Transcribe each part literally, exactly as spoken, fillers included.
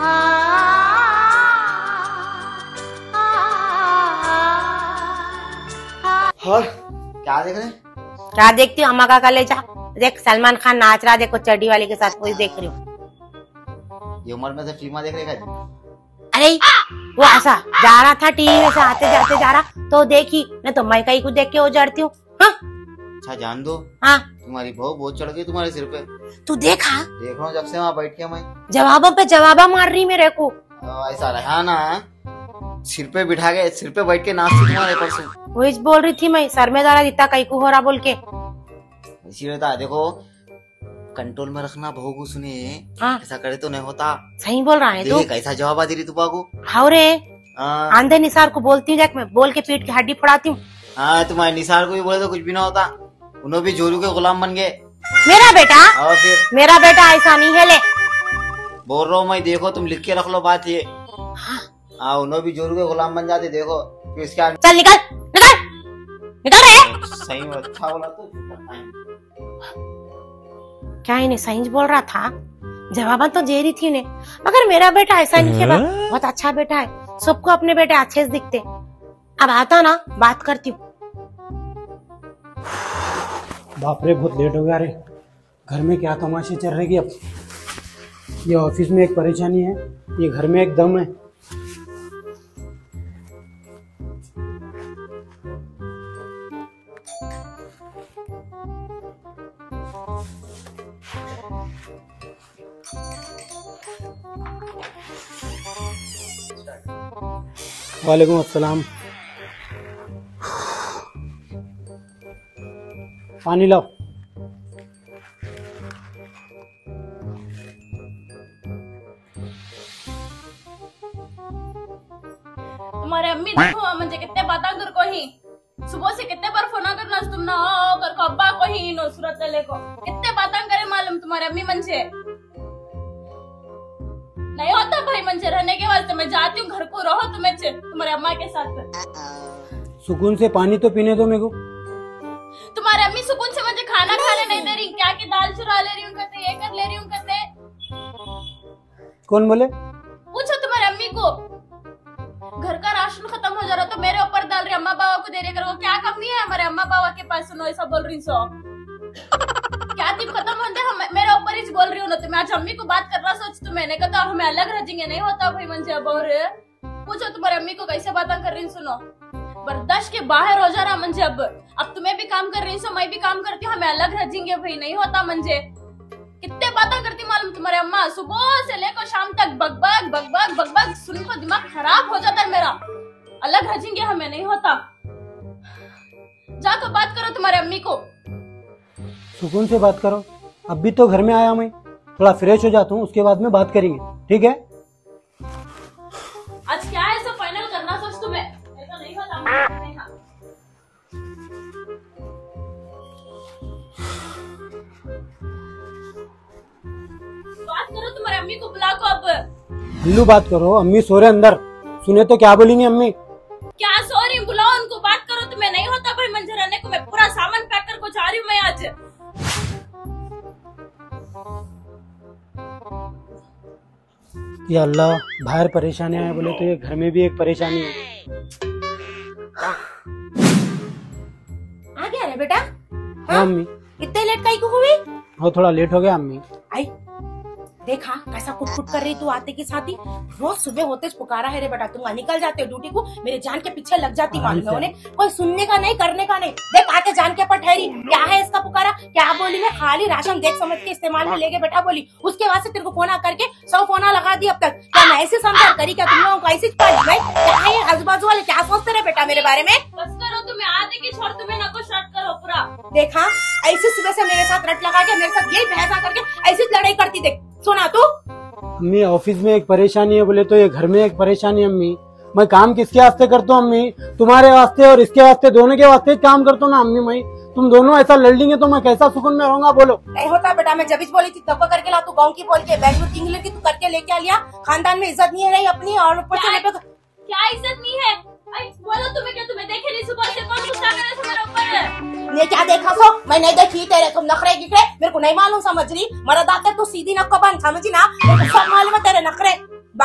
और क्या देख रहे हैं? क्या देखती हूँ? अम्मा का कलेजा देख, सलमान खान नाच रहा, देखो चड्डी वाले के साथ, वही देख रही हूँ। ये उम्र में से फिल्म देख रहे का? अरे वो ऐसा जा रहा था टीवी में से आते जाते जा रहा तो देखी, नहीं तो मैं कहीं को देख के उजड़ती हूँ। हाँ? अच्छा जान दो, हाँ तुम्हारी बहू बहुत चढ़ गई तुम्हारे सिर पे। तू देखा? देख रहा हूँ जब से वहाँ बैठ के मैं जवाबों पे जवाबा मार रही मेरे को। ऐसा रहा ना, सिर पे बिठा के सिर पे बैठ के नाचती तुम्हारे परसों। वही बोल रही थी मैं, सर में दारा जितना कहीं को हो रहा बोल के। इसी रहता है, देखो कंट्रोल में रखना बहू को, सुने। हाँ? ऐसा करे तो नहीं होता। सही बोल रहा है तू। कैसा जवाब दे रही तू बाबू? हाँ रे, आंधे निसार को बोलती हूँ, देख मैं बोल के पीठ की हड्डी फड़ाती हूँ। हाँ तुम्हारे निसार को भी बोले तो कुछ भी ना होता, उन्होंने भी जोरू के गुलाम बन गए। मेरा बेटा? और फिर मेरा बेटा ऐसा नहीं है, ले बोल रहा हूँ मैं, देखो तुम लिख के रख लो बात ये। हाँ उन्होंने भी जोरू के गुलाम बन जाते, देखो फिर इसका। चल निकल निकल निकल रे। सही में अच्छा बोला तो क्या इन्हें सही बोल रहा था? जवाब तो दे रही थी इन्हें, मगर मेरा बेटा ऐसा नहीं है, बहुत अच्छा बेटा है, सबको अपने बेटे अच्छे से दिखते। अब आता ना, बात करती हूँ। बाप रे बहुत लेट हो गया रे, घर में क्या तमाशे चल रहे। अब ये ऑफिस में एक परेशानी है, ये घर में एक दम है। वालेकुम अस्सलाम। पानी लाओ। तुम्हारे अम्मी देखो म्हणजे कितने बाता कर को ही, सुबह से कितने बार फोन करना तुम ना ओ कर को अब्बा को ही नुसरत ले को कितने बाता करे मालूम तुम्हारे अम्मी मन से नहीं होता भाई, मन से रहने के वास्ते मैं जाती हूँ घर को, रहो तुम्हें तुम्हारे अम्मा के साथ। सुकून से पानी तो पीने दो मेरे को। तुम्हारे अम्मी सुकून से मुझे खाना खाने नहीं दे रही, क्या की दाल चुरा ले रही हूँ कहते, ये कर ले रही हूँ कहते। कौन बोले? पूछो तुम्हारे अम्मी को। घर का राशन खत्म हो जा रहा तो मेरे ऊपर डाल रही, अम्मा बाबा को दे रही, करो क्या कमी है हमारे अम्मा बाबा के पास? सुनो ऐसा बोल रही सो क्या तीन खत्म होते हम मेरे ऊपर ही बोल रही हूँ ना, तुम्हें आज अम्मी को बात करना सोच तो मैंने कहा तो हमें अलग रखेंगे, नहीं होता भाई मन से। अब और पूछो तुम्हारे अम्मी को कैसे बातें कर रही, सुनो बर्दाश्त के बाहर हो जा रहा मंजे। अब अब तुम्हें भी काम कर रही सो मैं भी काम करती हूँ, हमें अलग रखेंगे भाई, नहीं होता मंजे। कितने बातें करती मालूम तुम्हारे अम्मा, सुबह से लेकर शाम तक बकबक बकबक बकबक, सुन को दिमाग खराब हो जाता है मेरा। अलग रखेंगे हमें, नहीं होता। जाकर बात करो तुम्हारे अम्मी को। सुकून से बात करो। अब भी तो घर में आया मैं, थोड़ा फ्रेश हो जाता हूँ, उसके बाद में बात करेंगे, ठीक है? आज क्या है सब फाइनल करना सोच तुम्हें, ऐसा नहीं होता। नहीं हाँ। बात करो तुम्हारे अम्मी को, बुला को अब। बिल्लू बात करो, अम्मी सो रहे अंदर, सुने तो क्या बोलेंगी अम्मी? क्या सो रही, बुलाओ उनको, बात करो। तुम्हें नहीं होता भाई मंजर रहने को, मैं पूरा सामान पैक कर को जा रही हूँ मैं आज। या अल्लाह, बाहर परेशानियां हैं बोले तो ये घर में भी एक परेशानी है। आ गया रे बेटा? हाँ अम्मी। इतने लेट काहे को हुई? वो थोड़ा लेट हो गया अम्मी। आई देखा कैसा कुट कुट कर रही तू आते के साथ ही, रोज सुबह होते पुकारा है रे बेटा, तुम निकल जाते हो ड्यूटी को, मेरे जान के पीछे लग जाती मालूम है उन्हें, कोई सुनने का नहीं करने का नहीं। देख आके जान के पर ठहरी, क्या है इसका पुकारा, क्या बोली मैं, खाली राशन देख समझ के इस्तेमाल में लेके बैठा बोली, उसके बाद से तेरे को फोन करके सौ फोना लगा दी अब तक। क्या मैं ऐसे समझा करी, क्या तुम लोगों को ऐसी क्या है, आजू बाजू वाले क्या सोचते रहे बेटा मेरे बारे में? बस करो, तुम्हें आधे की छोड़, तुम्हें ना कुछ शर्ट करो पूरा। देखा ऐसे सुबह से मेरे साथ रट लगा के मेरे साथ यही बहसा करके ऐसी लड़ाई करती, देख सुना तू? अम्मी ऑफिस में एक परेशानी है बोले तो ये घर में एक परेशानी है अम्मी। मैं काम किसके वास्ते करता हूँ अम्मी? तुम्हारे वास्ते और इसके वास्ते, दोनों के वास्ते काम करता हूँ ना अम्मी। मैं तुम दोनों ऐसा लड़ लेंगे तो मैं कैसा सुकून में रहूंगा बोलो? नहीं होता बेटा, मैं जब बोली थी तब करके ला, तू गाँव की बोल के बेंगलुरु की इंग्लैंड की तू करके लेके आ लिया। खानदान में इज्जत नहीं है रही अपनी, और ऊपर से क्या इज्जत नहीं है? बोलो तुम्हें, क्या तुम्हें देखे नहीं सुबह से कौन गुस्सा करे तुम्हारे ऊपर? ये क्या देखा सो? मैं नहीं देखी तेरे, तुम नखरे गिखरे मेरे को नहीं मालूम, समझ रही? मरद आते तू सीधी नक्को बन, समझी ना? सब मालूम है तेरे नखरे,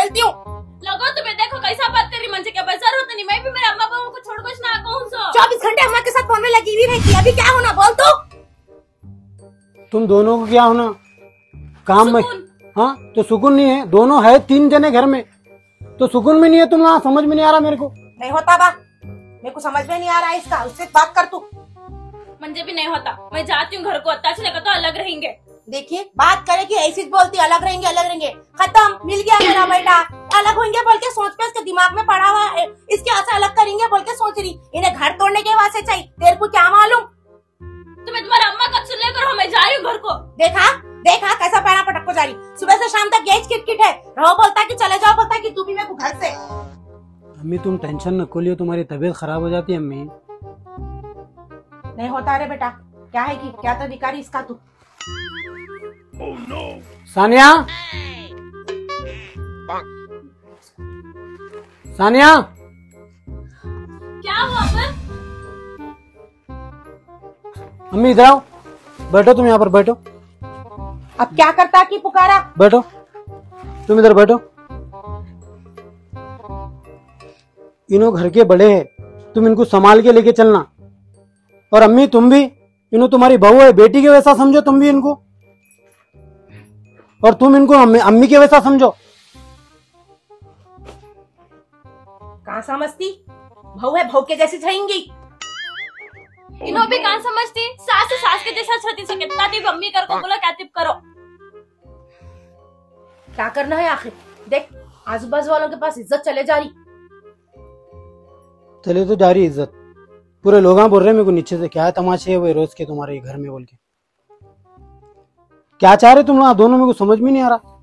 झेलती हूँ। लगो तुम्हें, देखो कैसा बात कर रही, मुझे क्या बेजार होता नहीं, मैं भी मेरे अम्मा बाबा को छोड़ कुछ ना कहूँ सो। चौबीस घंटे अम्मा के साथ फोन में लगी हुई रहती है, अभी क्या होना बोल तो। तुम दोनों को क्या होना काम में? हाँ तो सुकून नहीं है, दोनों है तीन जने घर में तो सुकून में नहीं है। तुम वहाँ समझ में नहीं आ रहा मेरे को। नहीं होता बा, मेरे को समझ में नहीं आ रहा है इसका, उससे बात कर तू। मुझे भी नहीं होता, मैं जाती हूँ घर को, अच्छा लगा तो अलग रहेंगे। देखिए बात करे कि ऐसी बोलती अलग रहेंगे अलग रहेंगे, खत्म, मिल गया मेरा बेटा। अलग होंगे बोल के सोच पे इसके दिमाग में पड़ा हुआ है, इसके हाथ से अलग करेंगे बोल के सोच रही। इन्हें घर तोड़ने के वास्ते चाहिए, तेरे को क्या मालूम। तुम्हें तुम्हारा अम्मा कब सुन लेकर, मैं जा रही हूँ घर को। देखा देखा कैसा पैरा पटक को जा रही, सुबह से शाम तक गेज किटकिट है। रहो बोलता कि चले जाओ, बोलता कि तू भी मेरे को घर से। अम्मी तुम टेंशन न को लियो, तुम्हारी तबीयत खराब हो जाती है अम्मी। नहीं होता रे बेटा, क्या है कि क्या तो भिखारी इसका तू। oh, no. सानिया सानिया क्या हुआ फिर? अम्मी इधर आओ, बैठो तुम यहाँ पर बैठो। अब क्या करता कि पुकारा? बैठो तुम इधर बैठो। इन्हों घर के बड़े हैं, तुम इनको संभाल के लेके चलना। और अम्मी तुम भी, इन्हों तुम्हारी बहू है, बेटी के वैसा समझो तुम भी इनको, और तुम इनको अम्मी, अम्मी के वैसा समझो। कहाँ समझती, बहू है बहू के जैसी रहेंगी। इन्हों भी कहाँ समझती, सास से सास के जैसा छती से कितना टिप अम्मी कर को बोला क्या टिप करो। क्या करना है आखिर, देख आजू बाजू वालों के पास इज्जत चले जा रही। चले तो जा रही इज्जत, पूरे लोग बोल रहे हैं मेरे को नीचे से, क्या तमाशे है वो रोज के तुम्हारे घर में बोल के। क्या चाह रहे तुम लोग दोनों, मेरे को समझ में नहीं आ रहा।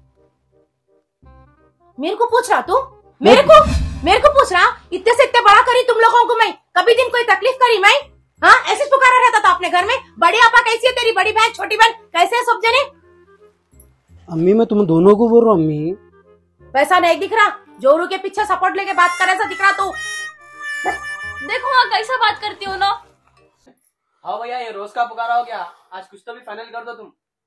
मेरे को पूछ रहा तू, मेरे को मेरे को पूछ रहा, इतने से इतने बड़ा करी तुम लोगों को मैं, कभी दिन कोई तकलीफ करी मैं? हाँ ऐसे पुकारा रहता था अपने घर में। बड़ी आपा कैसी है, तेरी बड़ी बहन छोटी बहन कैसे है सब जने? अम्मी मैं तुम दोनों को बोल रहा हूँ अम्मी। वैसा नहीं दिख रहा, जोरू के पीछे सपोर्ट लेके बात करे ऐसा दिख रहा तू। देखो हाँ कैसा बात करती हो ना। हाँ भैया ये रोज का पुकारा हो गया, आज कुछ तो भी फाइनल कर दो तुम।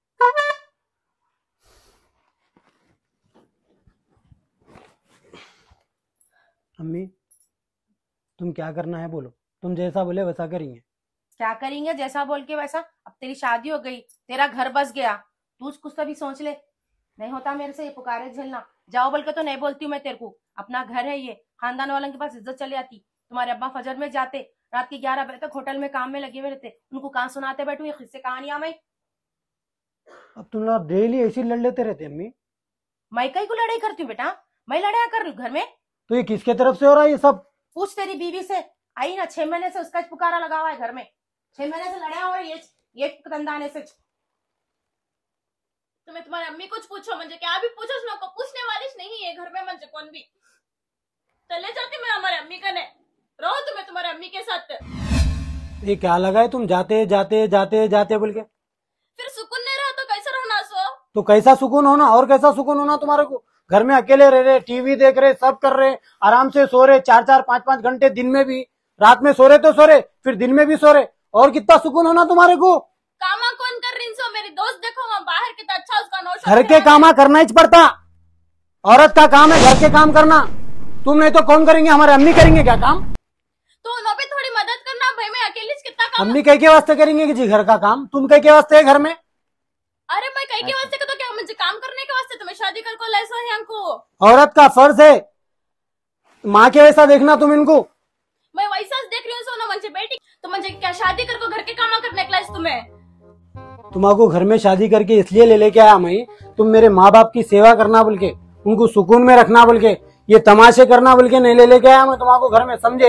अम्मी तुम क्या करना है बोलो, तुम जैसा बोले वैसा करेंगे। क्या करेंगे जैसा बोल के वैसा? अब तेरी शादी हो गई, तेरा घर बस गया, तू कुछ तो भी सोच ले। नहीं होता मेरे से ये पुकारे झेलना। जाओ बोल के तो नहीं बोलती हूँ मैं तेरे को, अपना घर है ये, खानदान वालों के पास इज्जत चली आती। तुम्हारे अब्बा फजर में जाते, रात के ग्यारह बजे तक होटल में काम में लगे हुए रहते, उनको कहाँ सुनाते बैठू ये किस्से कहानियां में। अब तुम लोग डेली ऐसी लड़ लेते रहते अम्मी। मैं कहीं को लड़ाई करती हूँ बेटा, मैं लड़ाई कर रही हूँ घर में। तो ये किसके तरफ से हो रहा है ये सब? पूछ तेरी बीवी से, आई ना छह महीने से उसका पुकारा लगा हुआ है घर में, छह महीने से लड़ा हुआ है ये ये धंधाने से। तुम्हें तुम्हारी अम्मी कुछ पूछो, मुझे क्या भी पूछो, उसमें को पूछने वाली नहीं है घर में, मुझे कौन भी। चले जाती मैं हमारे अम्मी का, नहीं रहो तुम्हें तुम्हारे अम्मी के साथ। ये क्या लगा है तुम जाते जाते जाते जाते बोल के? फिर सुकून नहीं रहा तो कैसा रहना सो? तो कैसा सुकून होना, और कैसा सुकून होना तुम्हारे को? घर में अकेले रह रहे, टीवी देख रहे, सब कर रहे, आराम से सो रहे, चार चार पांच पांच घंटे दिन में भी, रात में सो रहे तो सो रहे, फिर दिन में भी सो रहे, और कितना सुकून होना तुम्हारे को? कामा कौन कर रही सो? मेरी दोस्त देखो वहाँ बाहर कितना अच्छा उसका नौशा। घर के कामा करना ही पड़ता, औरत का काम है घर के काम करना। तुम नहीं तो कौन करेंगे, हमारे अम्मी करेंगे क्या काम? तो उन्हों भी थोड़ी मदद करना भाई, मैं अकेले से कितना काम। अम्मी कह के वास्ते करेंगे कि जी घर का काम, तुम कह के वास्ते है घर में? अरे मैं कहीं के वास्ते तो क्या, मुझे काम करने के वास्ते तुम्हें शादी कर को लाइसो है हमको। औरत का फर्ज है माँ के वैसा देखना तुम इनको। मैं वैसा देख रही हूँ सोना, मुझे बेटी तो मुझे क्या शादी कर को घर के काम करने के लाइस तुम्हें? तुम्हारे घर में शादी करके इसलिए ले लेके आया मैं, तुम मेरे माँ बाप की सेवा करना बोल के, उनको सुकून में रखना बोल के, ये तमाशे करना बोल के नहीं ले लेके आया मैं तुम्हारे घर में, समझे?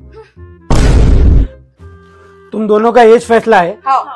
तुम दोनों का एज फैसला है। हाँ।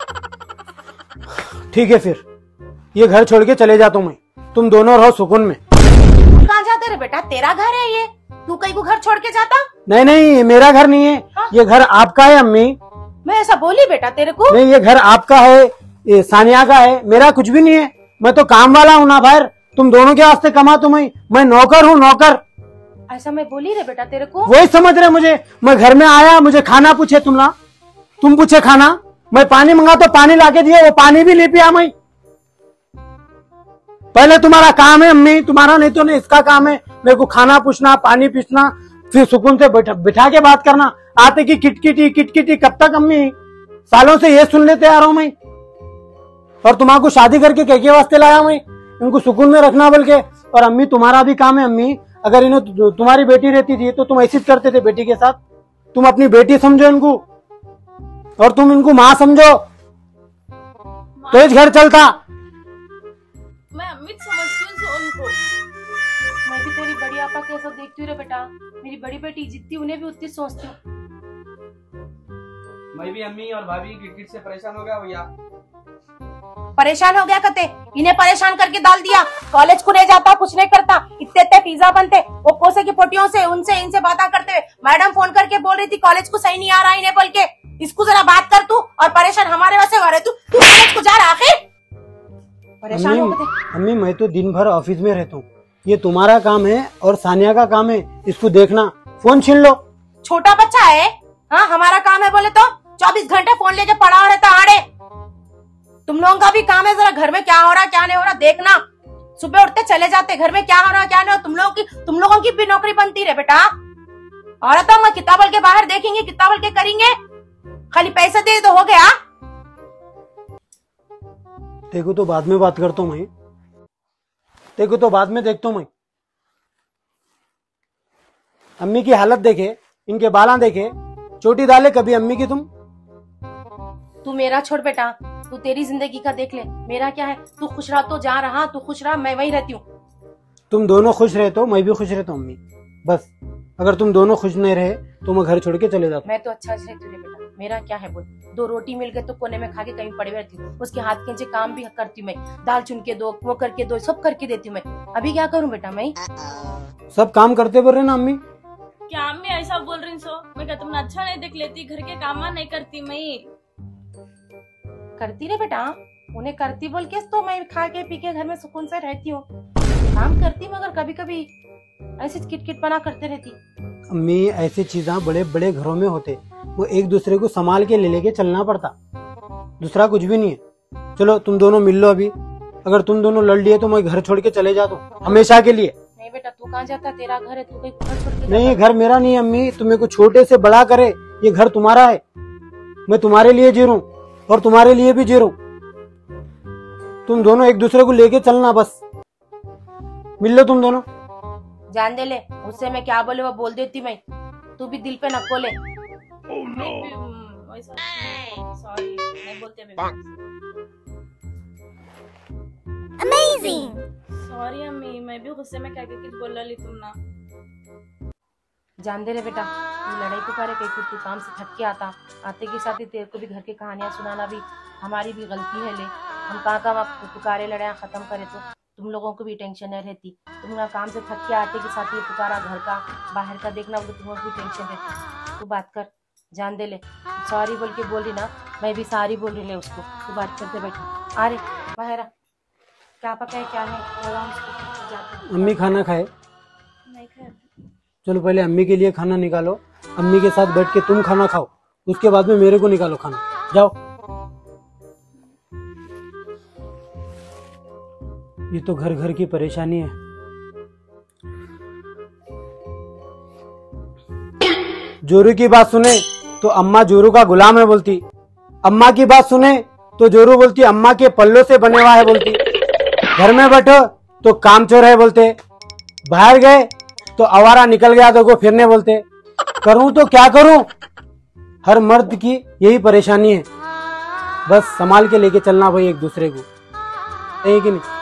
ठीक है फिर ये घर छोड़ के चले जाता हूँ मैं, तुम दोनों रहो सुकून में। कहाँ जाते रे बेटा, तेरा घर है ये, तू कहीं को घर छोड़ के जाता? नहीं नहीं मेरा घर नहीं है, हाँ? ये घर आपका है अम्मी। मैं ऐसा बोली बेटा तेरे को? नहीं ये घर आपका है, ये सानिया का है, मेरा कुछ भी नहीं है। मैं तो काम वाला हूँ ना भाई, तुम दोनों के वास्ते कमा तुम, मैं नौकर हूँ नौकर। ऐसा मैं बोली रे बेटा तेरे को? वही समझ रहे मुझे, मैं घर में आया मुझे खाना पूछे तुम ना, तुम पूछे खाना, मैं पानी मंगा तो पानी लाके दिया, वो पानी भी ले पिया मैं। पहले तुम्हारा काम है अम्मी, तुम्हारा नहीं तो नहीं इसका काम है मेरे को खाना पूछना, पानी पूछना, फिर सुकून से बैठा बिठा के बात करना। आते की किटकिटी किटकिटी कब तक अम्मी? सालों से ये सुन लेते आ रहा हूं मैं। और तुम्हारा शादी करके कह के वास्ते लाया मैं, इनको सुकून में रखना बोल के। और अम्मी तुम्हारा भी काम है अम्मी, अगर इन्हें तुम्हारी बेटी रहती थी तो तुम ऐसी करते थे बेटी के साथ। तुम अपनी बेटी समझो इनको, और तुम इनको माँ समझो तो इस घर चलता। मैं अमित समझती हूँ उनको। मैं भी तेरी बड़ी आपा कैसा देखती हूँ रे बेटा, मेरी बड़ी बेटी जितनी उन्हें भी उतनी सोचती हूँ। मैं भी अम्मी और भाभी की किट से परेशान हो गया भैया। परेशान हो गया कते, इन्हें परेशान करके डाल दिया। कॉलेज को नहीं जाता, कुछ नहीं करता, इतने इतने पिज्जा बनते वो कोसे की पोटियों से, उनसे इनसे बातें करते हुए। मैडम फोन करके बोल रही थी कॉलेज को सही नहीं आ रहा इन्हें बोल के। इसको जरा बात कर तू, और परेशान हमारे वैसे हो रहे तू तू कॉलेज को जा रहा आखिर? परेशान हो गए। अम्मी मैं तो दिन भर ऑफिस में रहता हूँ, ये तुम्हारा काम है और सानिया का काम है इसको देखना। फोन छीन लो। छोटा बच्चा है, हाँ हमारा काम है बोले तो चौबीस घंटे फोन लेके पड़ा हो रहता आड़े। तुम लोगों का भी काम है जरा घर में क्या हो रहा क्या नहीं हो रहा देखना। सुबह उठते चले जाते, घर में क्या हो रहा क्या नहीं हो। तुम लोगों की तुम लोगों की भी नौकरी बनती रहे बेटा। और तो हम कितना बोल के बाहर देखेंगे, कितना बोल के करेंगे, खाली पैसे दे तो हो गया। देखो तो बाद में बात करता हूँ मैं, देखो तो बाद में देखता हूँ मैं। अम्मी की हालत देखे, इनके बाला देखे, चोटी डाले कभी अम्मी की। तुम तू मेरा छोड़ बेटा, तू तेरी जिंदगी का देख ले, मेरा क्या है। तू खुश रहा तो जा रहा, तू खुश रहा मैं वहीं रहती हूँ। तुम दोनों खुश रहते हो, मैं भी खुश रहता हूँ अम्मी। बस अगर तुम दोनों खुश नहीं रहे तो मैं घर छोड़ के चले जाता। मैं तो अच्छा से रहती हूँ बेटा, मेरा क्या है बोल। दो रोटी मिल गए तो कोने में खा के कहीं पड़े रहती हूँ। उसके हाथ के नीचे काम भी करती हूँ मैं, दाल चुन के दो, वो करके दो, सब करके देती हूँ मैं। अभी क्या करूँ बेटा मैं? सब काम करते बोल रहे ना अम्मी। क्या अम्मी ऐसा बोल रही सो? मैं क्या तुमने अच्छा नहीं देख लेती? घर के काम नहीं करती मैं? करती रे बेटा, उन्हें करती बोल के तो मैं खा के पी के घर में सुकून से रहती हूँ। काम करती मगर कभी कभी ऐसी किटकिट पना करते रहती। अम्मी ऐसी चीजें बड़े बड़े घरों में होते, वो एक दूसरे को संभाल के ले लेके चलना पड़ता, दूसरा कुछ भी नहीं है। चलो तुम दोनों मिल लो अभी, अगर तुम दोनों लड़ लिए तो मैं घर छोड़ के चले जाता हूँ हमेशा के लिए। नहीं बेटा तू कहाँ जाता, तेरा घर है, तू कहीं घर छोड़ के नहीं ये घर मेरा नहीं है अम्मी, तुम्हें को छोटे से बड़ा करे, ये घर तुम्हारा है। मैं तुम्हारे लिए जी रहा हूँ और तुम्हारे लिए भी जी रहा हूँ। तुम दोनों एक दूसरे को लेके चलना, बस मिल लो तुम दोनों। जान दे ले, उससे मैं क्या बोले वो बोल देती मैं, तू भी दिल पे नको ले। सॉरी नहीं बोलते अमेजिंग। सॉरी अम्मी, मैं भी गुस्से में क्या क्या कुछ बोल रही तुम ना। जान दे रे बेटा, तू लड़ाई को करे कहीं तू काम से थक के आता, आते के साथ ही तेरे को भी घर की कहानियां सुनाना भी हमारी भी गलती है। ले हम कहाँ कहाँ पुकारे लड़ाई खत्म करे तो तुम लोगों को भी टेंशन नहीं रहती। तुम लोग काम से थक के आते के साथ ही पुकारा, घर का बाहर का देखना तो तुम लोग भी टेंशन रहती। तू बात कर, जान दे ले। सॉरी बोल के बोल रही ना, मैं भी सारी बोल रही ले उसको। तू बात करते बैठा, अरे बाहर क्या पका है क्या है। अम्मी खाना खाए? नहीं खाया। चलो पहले अम्मी के लिए खाना निकालो, अम्मी के साथ बैठ के तुम खाना खाओ, उसके बाद में मेरे को निकालो खाना। जाओ। ये तो घर घर की परेशानी है। जोरू की बात सुने तो अम्मा जोरू का गुलाम है बोलती, अम्मा की बात सुने तो जोरू बोलती अम्मा के पल्लों से बने हुआ है बोलती, घर में बैठो तो कामचोर है बोलते, बाहर गए तो आवारा निकल गया तो को फिरने बोलते। करूं तो क्या करूं? हर मर्द की यही परेशानी है, बस संभाल के लेके चलना भाई एक दूसरे को, है कि नहीं?